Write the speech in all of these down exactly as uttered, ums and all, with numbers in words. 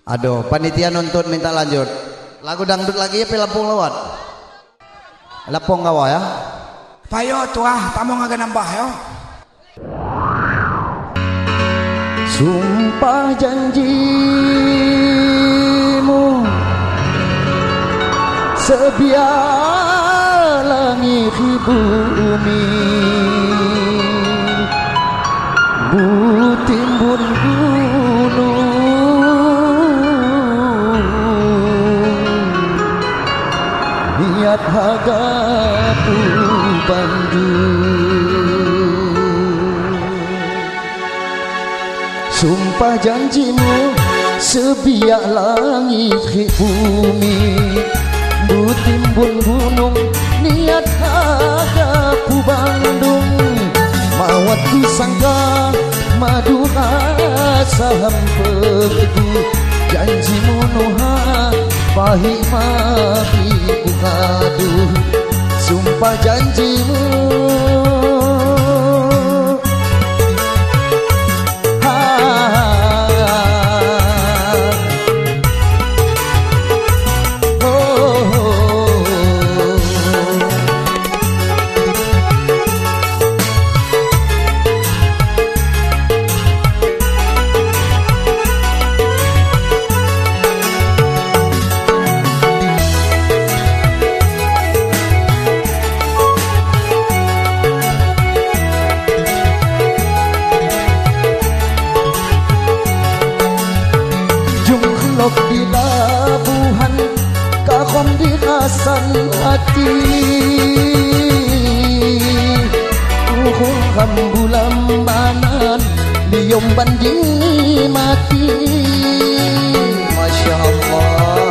Aduh, panitia nuntut minta lanjut. Lagu dangdut lagi ya, Lampung lewat. Lampung kawa ya. Payo tuah, tamu ngagak nambah yo. Sumpah janjimu sebiar langit bumi, butimbun gunung, niat hagapu Bandung. Sumpah janjimu sebiak langit bumi, butimbun gunung, niat hagapu Bandung. Mawat ku sangka madu rasa hampeku, janjimu nuha pahit mahi bukadu. Sumpah janjimu di labuhan kakom di kasan hati, uhung kambulam banan liom banding mati. Masya Allah.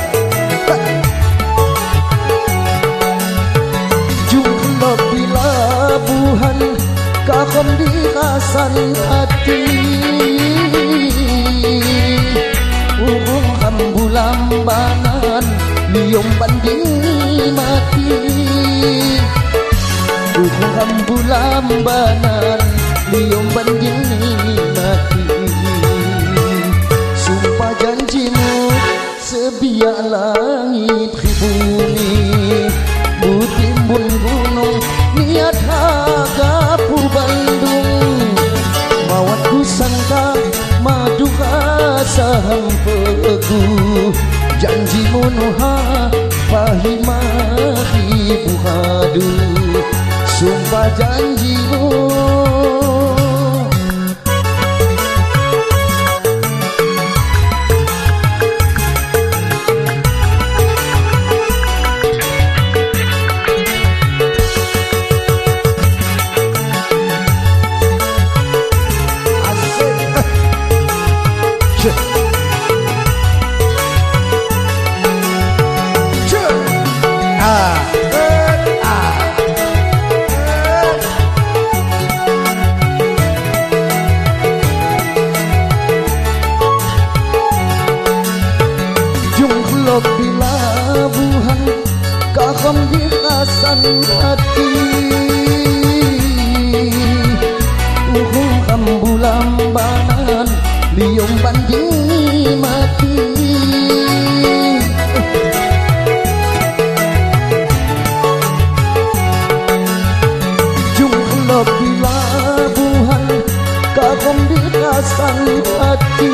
Jumlok di labuhan kakom di kasan hati, uhung kambulam banan liom banding mati. Uhung kambulam banan liom banding mati. Sumpah janjimu sebiak langit bumi, butimbun gunung, niat hagapu Bandung. Mawat ku sangka madu rasa hampeku, janjimu nuha pahit mahi bukadu. Sumpah janjimu di labuhan kakom di kasan hati, uhung kambulam banan liom banding mati. Jumlok di labuhan kakom di kasan hati,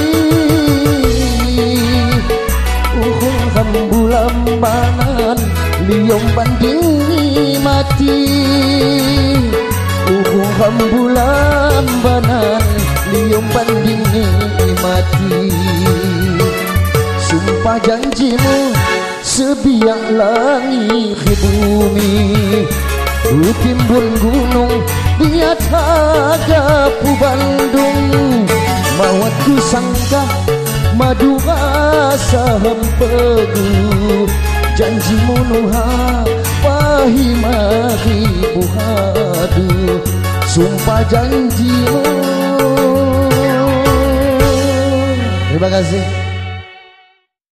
uhung kambulam banan liom banding mati. Uhung kambulam banan liom banding mati. Sumpah janjimu sebiak langit bumi, butimbun gunung, niat hagapu Bandung. Mawat ku sangka madu rasa hampeku, janjimu nuha pahit mahi bukadu. Sumpah janjimu. Terima kasih.